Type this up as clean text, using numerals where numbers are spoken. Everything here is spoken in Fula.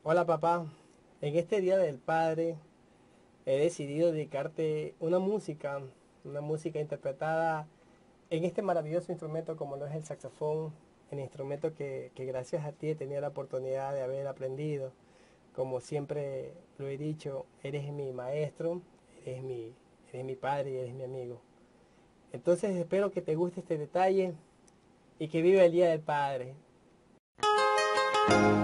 Hola papá, en este Día del Padre he decidido dedicarte una música interpretada en este maravilloso instrumento como lo es el saxofón, el instrumento que gracias a ti he tenido la oportunidad de haber aprendido. Como siempre lo he dicho, eres mi maestro, eres mi, eres mi padre y eres mi amigo. Entonces espero que te guste este detalle y que viva el Día del Padre.